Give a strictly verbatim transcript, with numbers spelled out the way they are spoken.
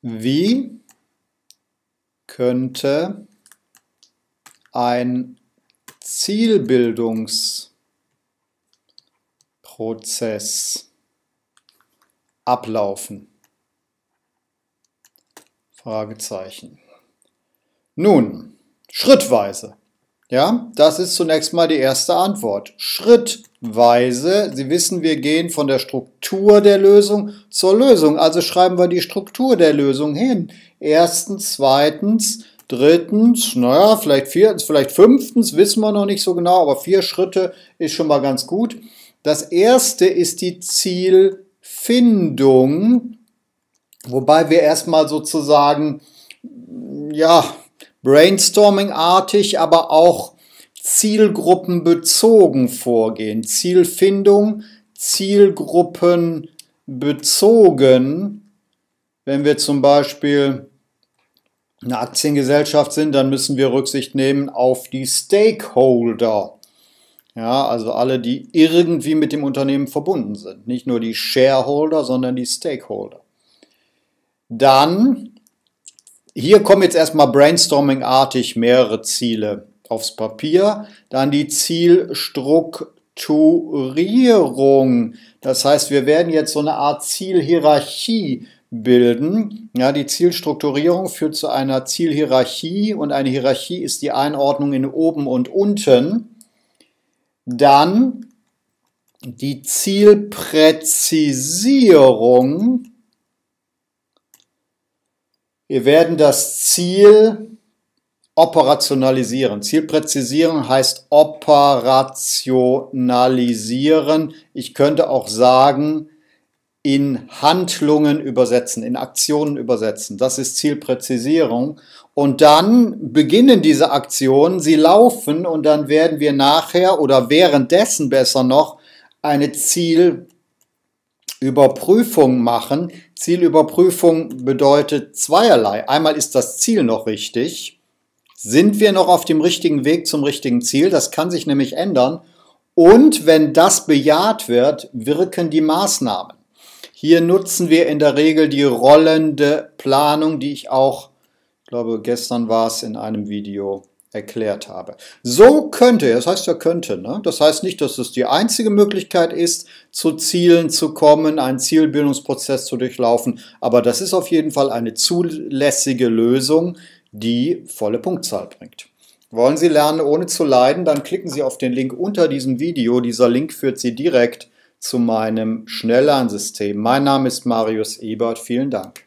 Wie könnte ein Zielbildungsprozess ablaufen? Fragezeichen. Nun, schrittweise. Ja, das ist zunächst mal die erste Antwort. Schrittweise. Sie wissen, wir gehen von der Struktur der Lösung zur Lösung. Also schreiben wir die Struktur der Lösung hin. Erstens, zweitens, drittens, naja, vielleicht viertens, vielleicht fünftens, wissen wir noch nicht so genau, aber vier Schritte ist schon mal ganz gut. Das erste ist die Zielfindung, wobei wir erstmal sozusagen, ja, brainstorming-artig, aber auch zielgruppenbezogen vorgehen. Zielfindung, zielgruppenbezogen. Wenn wir zum Beispiel eine Aktiengesellschaft sind, dann müssen wir Rücksicht nehmen auf die Stakeholder. Ja, also alle, die irgendwie mit dem Unternehmen verbunden sind. Nicht nur die Shareholder, sondern die Stakeholder. Dann, hier kommen jetzt erstmal brainstorming-artig mehrere Ziele aufs Papier. Dann die Zielstrukturierung. Das heißt, wir werden jetzt so eine Art Zielhierarchie bilden. Ja, die Zielstrukturierung führt zu einer Zielhierarchie und eine Hierarchie ist die Einordnung in oben und unten. Dann die Zielpräzisierung. Wir werden das Ziel operationalisieren. Zielpräzisierung heißt operationalisieren. Ich könnte auch sagen, in Handlungen übersetzen, in Aktionen übersetzen. Das ist Zielpräzisierung. Und dann beginnen diese Aktionen, sie laufen und dann werden wir nachher oder währenddessen besser noch eine Zielüberprüfung machen. Zielüberprüfung bedeutet zweierlei. Einmal ist das Ziel noch richtig. Sind wir noch auf dem richtigen Weg zum richtigen Ziel? Das kann sich nämlich ändern. Und wenn das bejaht wird, wirken die Maßnahmen. Hier nutzen wir in der Regel die rollende Planung, die ich auch, ich glaube gestern war es, in einem Video erklärt habe. So könnte, das heißt ja könnte, ne? Das heißt nicht, dass es die einzige Möglichkeit ist, zu Zielen zu kommen, einen Zielbildungsprozess zu durchlaufen, aber das ist auf jeden Fall eine zulässige Lösung, die volle Punktzahl bringt. Wollen Sie lernen, ohne zu leiden, dann klicken Sie auf den Link unter diesem Video. Dieser Link führt Sie direkt zu meinem Schnelllernsystem. Mein Name ist Marius Ebert. Vielen Dank.